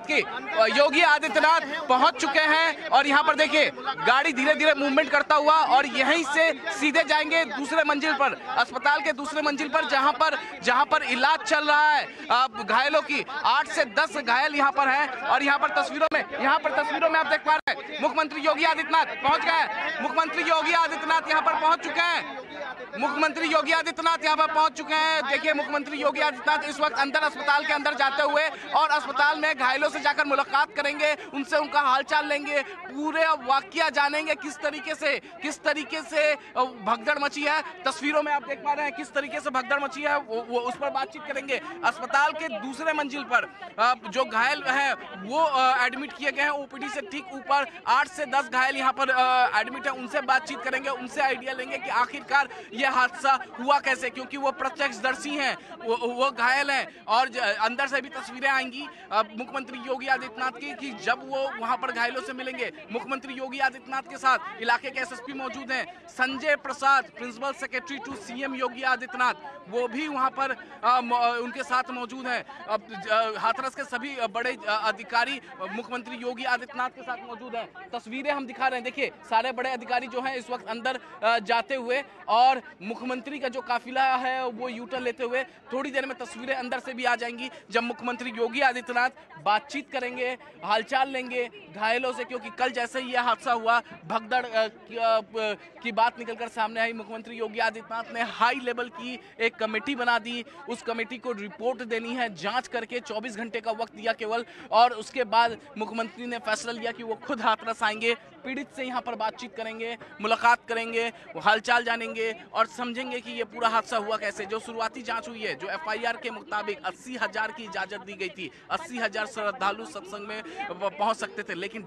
की योगी आदित्यनाथ पहुंच चुके हैं और यहाँ पर देखिए गाड़ी धीरे धीरे मूवमेंट करता हुआ और यहीं से सीधे जाएंगे दूसरे मंजिल पर, अस्पताल के दूसरे मंजिल पर, जहां पर इलाज चल रहा है घायलों की। 8 से 10 घायल यहाँ पर हैं और यहाँ पर तस्वीरों में आप देख पा रहे हैं मुख्यमंत्री योगी आदित्यनाथ पहुंच गए। मुख्यमंत्री योगी आदित्यनाथ यहाँ पर पहुंच चुके हैं। मुख्यमंत्री योगी आदित्यनाथ यहाँ पर पहुंच चुके हैं। देखिए मुख्यमंत्री योगी आदित्यनाथ इस वक्त अस्पताल के अंदर जाते हुए और अस्पताल में घायलों से जाकर मुलाकात करेंगे, उनसे उनका हालचाल लेंगे, पूरे वाकया जानेंगे किस तरीके से भगदड़ मची है। तस्वीरों में आप देख पा रहे हैं किस तरीके से भगदड़ मची है, वो उस पर बातचीत करेंगे। अस्पताल के दूसरे मंजिल पर जो घायल है वो एडमिट किए गए हैं ओपीडी से ठीक ऊपर। 8 से 10 घायल यहाँ पर एडमिट है, उनसे बातचीत करेंगे, उनसे आइडिया लेंगे कि आखिरकार यह हादसा हुआ कैसे, क्योंकि वो प्रत्यक्षदर्शी हैं, वो घायल हैं। और अंदर से भी तस्वीरें आएंगी मुख्यमंत्री योगी आदित्यनाथ की कि जब वो वहां पर घायलों से मिलेंगे। मुख्यमंत्री योगी आदित्यनाथ के साथ इलाके के एसएसपी मौजूद हैं, Sanjay Prasad, principal secretary to CM Yogi Adityanath, वो भी वहां पर उनके साथ मौजूद हैं। हाथरस के सभी बड़े अधिकारी मुख्यमंत्री योगी आदित्यनाथ के साथ मौजूद हैं। तस्वीरें हम दिखा रहे हैं, देखिए सारे बड़े अधिकारी जो हैं इस वक्त अंदर जाते हुए और मुख्यमंत्री का जो काफिला है वो यूटर्न लेते हुए। थोड़ी देर में तस्वीरें अंदर से भी आ जाएंगी जब मुख्यमंत्री योगी आदित्यनाथ बातचीत करेंगे, हालचाल लेंगे घायलों से, क्योंकि कल जैसे ही यह हादसा हुआ भगदड़ की बात निकलकर सामने आई। मुख्यमंत्री योगी आदित्यनाथ ने हाई लेवल की एक कमेटी बना दी, उस कमेटी को रिपोर्ट देनी है, जांच करके 24 घंटे का वक्त दिया केवल, और उसके बाद मुख्यमंत्री ने फैसला लिया कि वो खुद हाथरस आएंगे, पीड़ित से यहाँ पर बातचीत करेंगे, मुलाकात करेंगे, हालचाल जानेंगे और समझेंगे कि ये पूरा हादसा हुआ कैसे। जो शुरुआती जांच हुई है, जो एफआईआर के मुताबिक 80,000 की इजाजत दी गई थी, 80,000 श्रद्धालु सत्संग में पहुंच सकते थे, लेकिन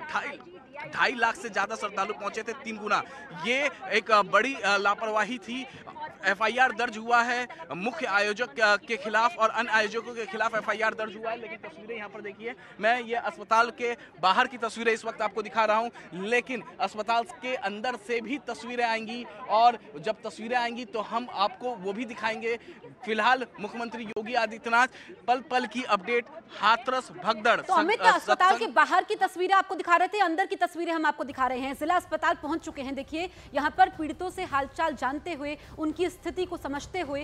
2.5 लाख से ज्यादा श्रद्धालु पहुंचे थे, 3 गुना। ये एक बड़ी लापरवाही थी। एफआईआर दर्ज हुआ है मुख्य आयोजक के खिलाफ और अन्य आयोजकों के खिलाफ एफआईआर दर्ज हुआ है। लेकिन तस्वीरें यहाँ पर देखिए, मैं ये अस्पताल के बाहर की तस्वीरें इस वक्त आपको दिखा रहा हूँ, लेकिन अस्पताल के अंदर से भी तस्वीरें आएंगी और जब तस्वीरें आएंगी तो हम आपको वो भी दिखाएंगे। फिलहाल मुख्यमंत्री योगी आदित्यनाथ पल पल की अपडेट, हाथरस भगदड़। तो अमित, अस्पताल के बाहर की तस्वीरें आपको दिखा रहे थे, अंदर की तस्वीरें हम आपको दिखा रहे हैं। जिला अस्पताल पहुंच चुके हैं। देखिए यहाँ पर पीड़ितों से हालचाल जानते हुए, उनकी स्थिति को समझते हुए,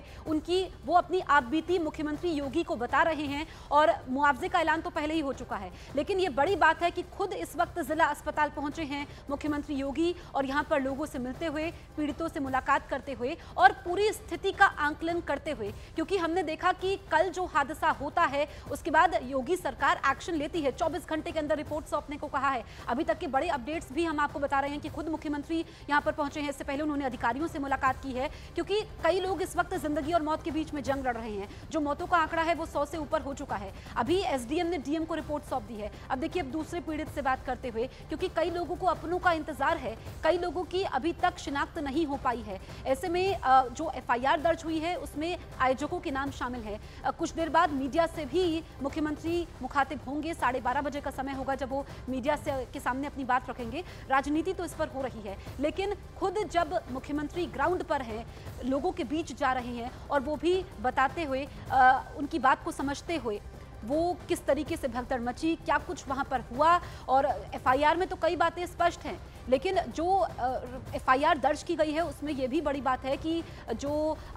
वो अपनी आपबीती मुख्यमंत्री योगी को बता रहे हैं और मुआवजे का ऐलान तो पहले ही हो चुका है। लेकिन ये बड़ी बात है कि खुद इस वक्त जिला अस्पताल पहुंचे हैं मुख्यमंत्री योगी और यहाँ पर लोगों से मिलते हुए, पीड़ितों से मुलाकात करते हुए और पूरी स्थिति का आंकलन करते हुए, क्योंकि हमने देखा कि कल जो हादसा होता है उसके बाद योगी सरकार एक्शन लेती है, 24 घंटे के अंदर रिपोर्ट सौंपने को कहा है। अभी तक के बड़े अपडेट्स भी हम आपको बता रहे हैं कि खुद मुख्यमंत्री यहाँ पर पहुंचे हैं। इससे पहले उन्होंने अधिकारियों से मुलाकात की है, क्योंकि कई लोग इस वक्त जिंदगी और मौत के बीच में जंग लड़ रहे हैं। जो मौतों का आंकड़ा है वो 100 से ऊपर हो चुका है। अभी एसडीएम ने डीएम को रिपोर्ट सौंप दी है। अब देखिए, अब दूसरे पीड़ित से बात करते हुए, क्योंकि कई लोगों को अपनों का इंतजार है, कई लोगों की अभी तक शिनाख्त नहीं हो पाई है। ऐसे में जो एफआईआर दर्ज हुई है उसमें आयोजकों के नाम शामिल है। कुछ देर बाद मीडिया से भी मुख्यमंत्री मुखातिब होंगे। 12:30 बजे का समय होगा जब वो मीडिया के सामने अपनी बात रखेंगे। राजनीति तो इस पर हो रही है, लेकिन खुद जब मुख्यमंत्री ग्राउंड पर हैं, लोगों के बीच जा रहे हैं और वो भी बताते हुए, उनकी बात को समझते हुए, वो किस तरीके से भगदड़ मची, क्या कुछ वहां पर हुआ। और एफआईआर में तो कई बातें स्पष्ट हैं, लेकिन जो एफआईआर दर्ज की गई है उसमें यह भी बड़ी बात है कि जो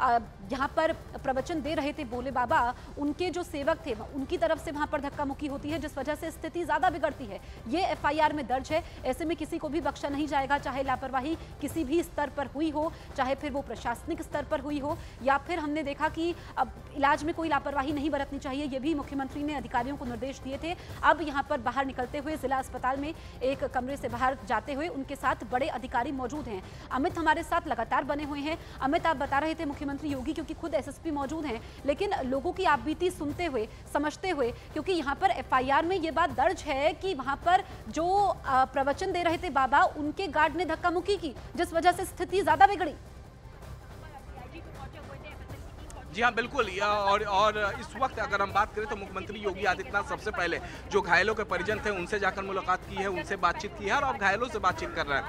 यहाँ पर प्रवचन दे रहे थे भोले बाबा, उनके जो सेवक थे उनकी तरफ से वहाँ पर धक्का मुक्की होती है, जिस वजह से स्थिति ज़्यादा बिगड़ती है। ये एफआईआर में दर्ज है। ऐसे में किसी को भी बख्शा नहीं जाएगा, चाहे लापरवाही किसी भी स्तर पर हुई हो, चाहे फिर वो प्रशासनिक स्तर पर हुई हो, या फिर हमने देखा कि अब इलाज में कोई लापरवाही नहीं बरतनी चाहिए। ये भी मुख्यमंत्री ने अधिकारियों को निर्देश दिए थे। अब यहाँ पर बाहर निकलते हुए जिला अस्पताल में एक कमरे से बाहर जाते हुए उनके साथ बड़े अधिकारी मौजूद हैं। अमित हमारे साथ लगातार बने हुए हैं। अमित, आप बता रहे थे मुख्यमंत्री योगी, क्योंकि खुद एसएसपी मौजूद हैं, लेकिन लोगों की आपबीती सुनते हुए, समझते हुए, क्योंकि यहाँ पर एफआईआर में ये बात दर्ज है कि वहां पर जो प्रवचन दे रहे थे बाबा, उनके गार्ड ने धक्का मुक्की की, जिस वजह से स्थिति ज्यादा बिगड़ी। जी हाँ, बिल्कुल। और इस वक्त अगर हम बात करें तो मुख्यमंत्री योगी आदित्यनाथ सबसे पहले जो घायलों के परिजन थे उनसे जाकर मुलाकात की है, उनसे बातचीत की है और अब घायलों से बातचीत कर रहे हैं।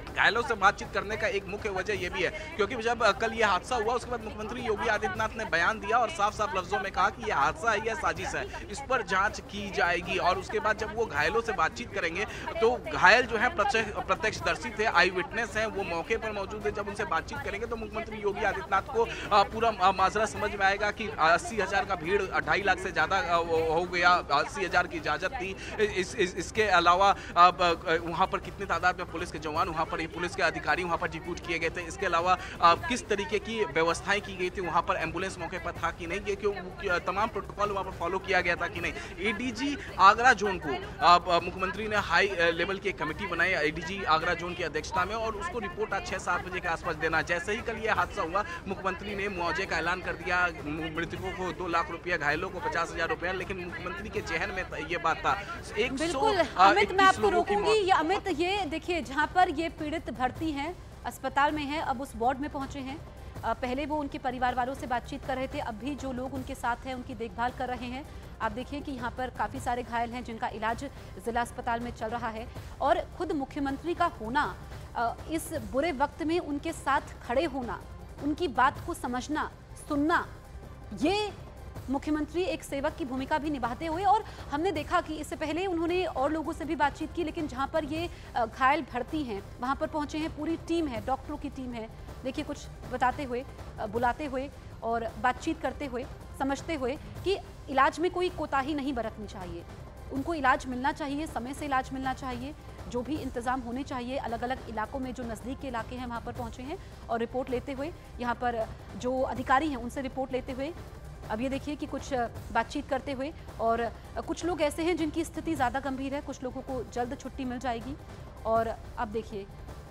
घायलों से बातचीत करने का एक मुख्य वजह यह भी है क्योंकि जब कल यह हादसा हुआ उसके बाद मुख्यमंत्री योगी आदित्यनाथ ने बयान दिया और साफ साफ लफ्जों में कहा कि यह हादसा है, यह साजिश है, इस पर जांच की जाएगी। और उसके बाद जब वो घायलों से बातचीत करेंगे तो घायल जो है प्रत्यक्षदर्शी थे, आई विटनेस हैं, वो मौके पर मौजूद है। जब उनसे बातचीत करेंगे तो मुख्यमंत्री योगी आदित्यनाथ को पूरा माजरा समझ में आएगा कि 80,000 का भीड़ 2.5 लाख से ज्यादा हो गया, 80,000 की इजाजत थी। इसके अलावा वहां पर कितनी तादाद में पुलिस के जवान, वहां पर पुलिस के अधिकारी वहां पर डिप्यूट किए गए थे। इसके अलावा किस तरीके की व्यवस्थाएं की गई थी, वहां पर एम्बुलेंस मौके पर था कि नहीं, ये क्यों तमाम प्रोटोकॉल वहां पर फॉलो किया गया था कि नहीं। एडीजी आगरा जोन को मुख्यमंत्री ने हाई लेवल की एक कमेटी बनाई एडीजी आगरा जोन की अध्यक्षता में और उसको रिपोर्ट आज 6-7 बजे के आसपास देना। जैसे ही कल ये हादसा हुआ मुख्यमंत्री ने मुआवजे का ऐलान कर दिया, मृतकों को 2 लाख रुपया, घायलों को 50,000 रुपया। लेकिन मुख्यमंत्री के जहन में ये बात था। बिल्कुल अमित, मैं आपको रोकूंगी। अमित, ये देखिए जहां पर ये पीड़ित भर्ती हैं, अस्पताल में हैं, अब उस वार्ड में पहुंचे हैं। पहले वो उनके परिवार वालों से बातचीत कर रहे थे, अब भी जो लोग उनके साथ हैं उनकी देखभाल कर रहे हैं। आप देखिए कि यहाँ पर काफ़ी सारे घायल हैं जिनका इलाज जिला अस्पताल में चल रहा है और खुद मुख्यमंत्री का होना, इस बुरे वक्त में उनके साथ खड़े होना, उनकी बात को समझना, सुनना, ये मुख्यमंत्री एक सेवक की भूमिका भी निभाते हुए। और हमने देखा कि इससे पहले उन्होंने और लोगों से भी बातचीत की, लेकिन जहां पर ये घायल भर्ती हैं वहां पर पहुंचे हैं, पूरी टीम है, डॉक्टरों की टीम है। देखिए कुछ बताते हुए, बुलाते हुए और बातचीत करते हुए, समझते हुए कि इलाज में कोई कोताही नहीं बरतनी चाहिए, उनको इलाज मिलना चाहिए, समय से इलाज मिलना चाहिए, जो भी इंतजाम होने चाहिए। अलग अलग इलाकों में जो नज़दीक के इलाके हैं वहाँ पर पहुँचे हैं और रिपोर्ट लेते हुए, यहाँ पर जो अधिकारी हैं उनसे रिपोर्ट लेते हुए। अब ये देखिए कि कुछ बातचीत करते हुए, और कुछ लोग ऐसे हैं जिनकी स्थिति ज़्यादा गंभीर है, कुछ लोगों को जल्द छुट्टी मिल जाएगी। और अब देखिए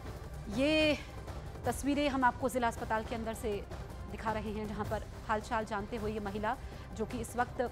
ये तस्वीरें हम आपको ज़िला अस्पताल के अंदर से दिखा रहे हैं, जहां पर हालचाल जानते हुए ये महिला जो कि इस वक्त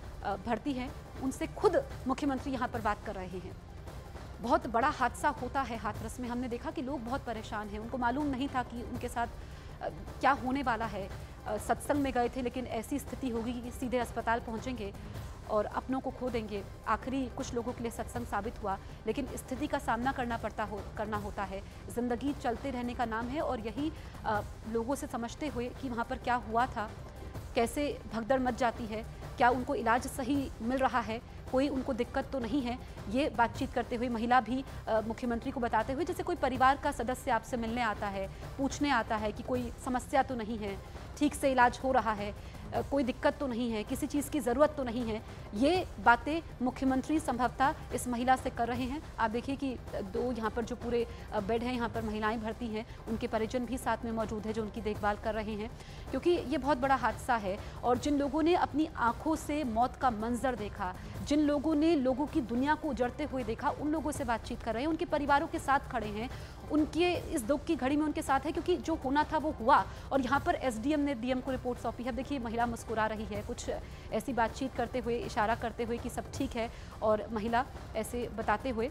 भर्ती है, उनसे खुद मुख्यमंत्री यहां पर बात कर रहे हैं। बहुत बड़ा हादसा होता है हाथरस में, हमने देखा कि लोग बहुत परेशान हैं, उनको मालूम नहीं था कि उनके साथ क्या होने वाला है। सत्संग में गए थे लेकिन ऐसी स्थिति होगी कि सीधे अस्पताल पहुंचेंगे और अपनों को खो देंगे। आखिरी कुछ लोगों के लिए सत्संग साबित हुआ, लेकिन स्थिति का सामना करना होता है। ज़िंदगी चलते रहने का नाम है और यही लोगों से समझते हुए कि वहाँ पर क्या हुआ था, कैसे भगदड़ मच जाती है, क्या उनको इलाज सही मिल रहा है, कोई उनको दिक्कत तो नहीं है, ये बातचीत करते हुए महिला भी मुख्यमंत्री को बताते हुए, जैसे कोई परिवार का सदस्य आपसे मिलने आता है, पूछने आता है कि कोई समस्या तो नहीं है, ठीक से इलाज हो रहा है, कोई दिक्कत तो नहीं है, किसी चीज़ की ज़रूरत तो नहीं है। ये बातें मुख्यमंत्री संभवतः इस महिला से कर रहे हैं। आप देखिए कि 2 यहाँ पर जो पूरे बेड हैं, यहाँ पर महिलाएं भर्ती हैं, उनके परिजन भी साथ में मौजूद है जो उनकी देखभाल कर रहे हैं, क्योंकि ये बहुत बड़ा हादसा है। और जिन लोगों ने अपनी आंखों से मौत का मंजर देखा, जिन लोगों ने लोगों की दुनिया को उजड़ते हुए देखा, उन लोगों से बातचीत कर रहे हैं, उनके परिवारों के साथ खड़े हैं, उनके इस दुख की घड़ी में उनके साथ है, क्योंकि जो होना था वो हुआ। और यहाँ पर एसडीएम ने डीएम को रिपोर्ट सौंपी है। देखिए महिला मुस्कुरा रही है, कुछ ऐसी बातचीत करते हुए, इशारा करते हुए कि सब ठीक है, और महिला ऐसे बताते हुए।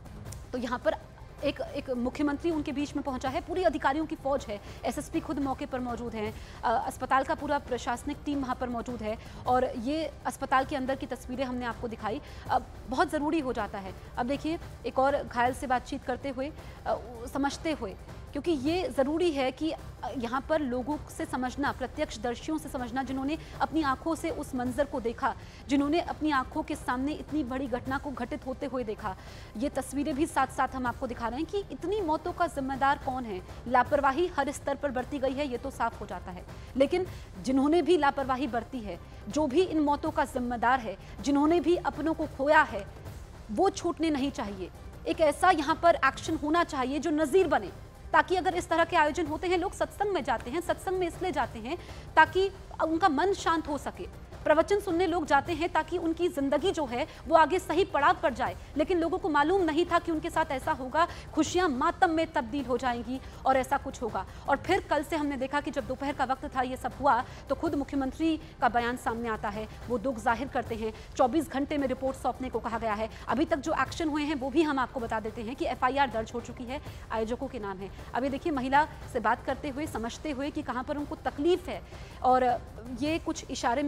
तो यहाँ पर एक मुख्यमंत्री उनके बीच में पहुंचा है, पूरी अधिकारियों की फौज है, एसएसपी खुद मौके पर मौजूद हैं, अस्पताल का पूरा प्रशासनिक टीम वहां पर मौजूद है। और ये अस्पताल के अंदर की तस्वीरें हमने आपको दिखाई, बहुत ज़रूरी हो जाता है। अब देखिए एक और घायल से बातचीत करते हुए, समझते हुए, क्योंकि ये ज़रूरी है कि यहाँ पर लोगों से समझना, प्रत्यक्षदर्शियों से समझना, जिन्होंने अपनी आंखों से उस मंजर को देखा, जिन्होंने अपनी आंखों के सामने इतनी बड़ी घटना को घटित होते हुए देखा। ये तस्वीरें भी साथ साथ हम आपको दिखा रहे हैं कि इतनी मौतों का जिम्मेदार कौन है। लापरवाही हर स्तर पर बरती गई है, ये तो साफ हो जाता है, लेकिन जिन्होंने भी लापरवाही बरती है, जो भी इन मौतों का जिम्मेदार है, जिन्होंने भी अपनों को खोया है, वो छूटने नहीं चाहिए। एक ऐसा यहाँ पर एक्शन होना चाहिए जो नज़ीर बने, ताकि अगर इस तरह के आयोजन होते हैं, लोग सत्संग में जाते हैं, सत्संग में इसलिए जाते हैं ताकि उनका मन शांत हो सके। प्रवचन सुनने लोग जाते हैं ताकि उनकी जिंदगी जो है वो आगे सही पड़ाव पर जाए, लेकिन लोगों को मालूम नहीं था कि उनके साथ ऐसा होगा, खुशियां मातम में तब्दील हो जाएंगी और ऐसा कुछ होगा। और फिर कल से हमने देखा कि जब दोपहर का वक्त था, ये सब हुआ, तो खुद मुख्यमंत्री का बयान सामने आता है, वो दुख जाहिर करते हैं। 24 घंटे में रिपोर्ट सौंपने को कहा गया है। अभी तक जो एक्शन हुए हैं वो भी हम आपको बता देते हैं कि FIR दर्ज हो चुकी है, आयोजकों के नाम है। अभी देखिए महिला से बात करते हुए, समझते हुए कि कहाँ पर उनको तकलीफ है, और ये कुछ इशारे में बात करते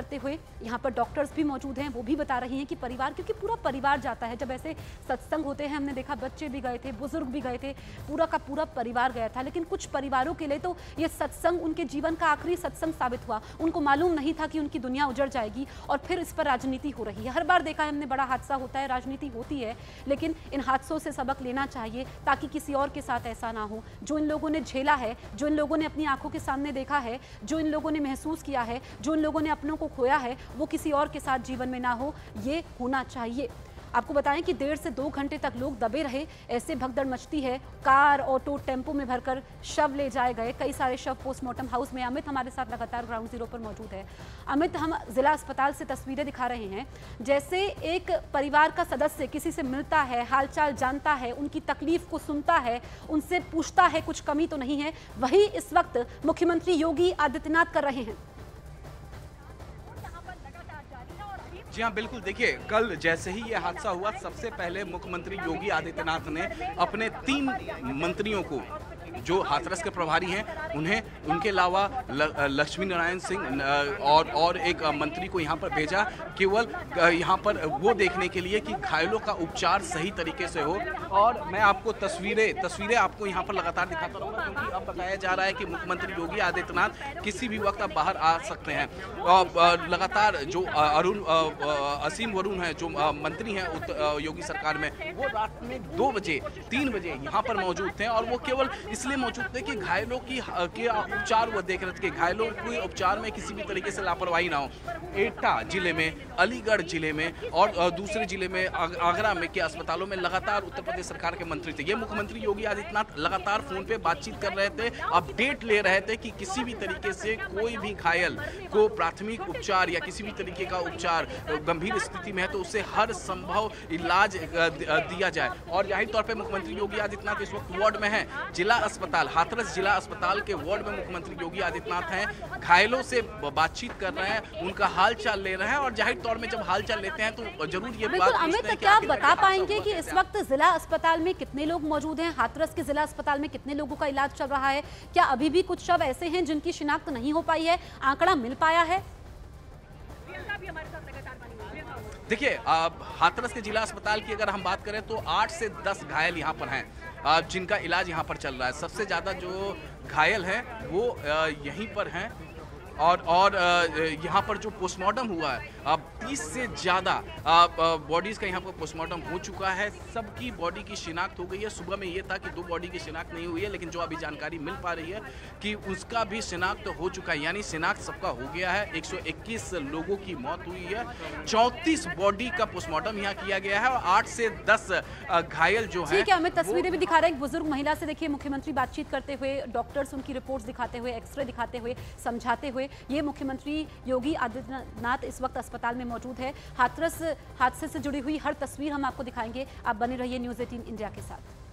करते हुए। यहाँ पर डॉक्टर्स भी मौजूद हैं, वो भी बता रही हैं कि परिवार, क्योंकि पूरा परिवार जाता है जब ऐसे सत्संग होते हैं। हमने देखा बच्चे भी गए थे, बुजुर्ग भी गए थे, पूरा का पूरा परिवार गया था। लेकिन कुछ परिवारों के लिए तो ये सत्संग उनके जीवन का आखिरी सत्संग साबित हुआ। उनको मालूम नहीं था कि उनकी दुनिया उजड़ जाएगी और फिर इस पर राजनीति हो रही है। हर बार देखा है हमने, बड़ा हादसा होता है, राजनीति होती है, लेकिन इन हादसों से सबक लेना चाहिए ताकि किसी और के साथ ऐसा ना हो। जो इन लोगों ने झेला है, जो इन लोगों ने अपनी आंखों के सामने देखा है, जो इन लोगों ने महसूस किया है, जो इन लोगों ने अपनों को खोया है, वो किसी और के साथ जीवन में ना हो, ये होना चाहिए। आपको बताएं कि 1.5 से 2 घंटे तक लोग दबे रहे, ऐसे भगदड़ मचती है। कार, ऑटो, टेम्पो में भरकर शव ले जाए गए, कई सारे शव पोस्टमार्टम हाउस में। अमित हमारे साथ लगातार ग्राउंड जीरो पर मौजूद है। अमित, हम जिला अस्पताल से तस्वीरें दिखा रहे हैं, जैसे एक परिवार का सदस्य किसी से मिलता है, हालचाल जानता है, उनकी तकलीफ को सुनता है, उनसे पूछता है कुछ कमी तो नहीं है, वही इस वक्त मुख्यमंत्री योगी आदित्यनाथ कर रहे हैं। जी हाँ, बिल्कुल। देखिए, कल जैसे ही ये हादसा हुआ, सबसे पहले मुख्यमंत्री योगी आदित्यनाथ ने अपने 3 मंत्रियों को, जो हाथरस के प्रभारी हैं, उन्हें, उनके अलावा लक्ष्मी नारायण सिंह और एक मंत्री को यहाँ पर भेजा, केवल यहाँ पर वो देखने के लिए कि घायलों का उपचार सही तरीके से हो। और मैं आपको तस्वीरें आपको यहाँ पर लगातार दिखाता रहूँगा, क्योंकि अब बताया जा रहा है कि मुख्यमंत्री योगी आदित्यनाथ किसी भी वक्त अब बाहर आ सकते हैं। लगातार जो असीम वरुण है, जो मंत्री हैं योगी सरकार में, वो रात में 2 बजे 3 बजे यहाँ पर मौजूद थे, और वो केवल इसलिए मौजूद थे कि घायलों की उपचार वो देख रहे थे कि घायलों के उपचार में किसी भी तरीके से लापरवाही ना हो। एटा जिले में, अलीगढ़ जिले में और दूसरे जिले में, आगरा में के अस्पतालों में लगातार उत्तर प्रदेश सरकार के मंत्री थे। ये मुख्यमंत्री योगी आदित्यनाथ लगातार फोन पे बातचीत कर रहे थे, अपडेट ले रहे थे कि किसी भी तरीके से कोई भी घायल को प्राथमिक उपचार या किसी भी तरीके का उपचार गंभीर स्थिति में है तो उसे हर संभव इलाज दिया जाए। और जाहिर तौर पर मुख्यमंत्री योगी आदित्यनाथ इस वक्त वार्ड में है, जिला अस्पताल, हाथरस जिला अस्पताल के वार्ड में मुख्यमंत्री योगी आदित्यनाथ हैं, घायलों से बातचीत कर रहे हैं, उनका हाल चाल ले रहे हैं। और जाहिर तौर में जब हाल चाल लेते हैं तो जरूर ये बात अमित, क्या आप बता पाएंगे कि इस वक्त जिला अस्पताल में कितने लोग मौजूद हैं? हाथरस के जिला अस्पताल में कितने लोगों का इलाज चल रहा है? क्या अभी भी कुछ शव ऐसे हैं जिनकी शिनाख्त नहीं हो पाई है, आंकड़ा मिल पाया है? देखिए, हाथरस के जिला अस्पताल की अगर हम बात करें तो 8 से 10 घायल यहाँ पर हैं, जिनका इलाज यहाँ पर चल रहा है। सबसे ज़्यादा जो घायल हैं वो यहीं पर हैं, और यहाँ पर जो पोस्टमार्टम हुआ है, 30 से ज़्यादा बॉडीज़ का यहाँ पर पोस्टमार्टम हो चुका है। सबकी बॉडी की शिनाख्त हो गई है। सुबह में ये था कि 2 बॉडी की शिनाख्त नहीं हुई है, लेकिन जो अभी जानकारी मिल पा रही है कि उसका भी शिनाख्त हो चुका है, यानी शिनाख्त सबका हो गया है। 121 लोगों की मौत हुई है, 34 बॉडी का पोस्टमार्टम यहाँ किया गया है, और 8 से 10 घायल जो है। ठीक है, हमें तस्वीरें भी दिखा रहे हैं। एक बुजुर्ग महिला से देखिए मुख्यमंत्री बातचीत करते हुए, डॉक्टर्स उनकी रिपोर्ट्स दिखाते हुए, एक्सरे दिखाते हुए, समझाते हुए। ये मुख्यमंत्री योगी आदित्यनाथ इस वक्त अस्पताल में मौजूद है। हाथरस हादसे से जुड़ी हुई हर तस्वीर हम आपको दिखाएंगे। आप बने रहिए न्यूज़ 18 इंडिया के साथ।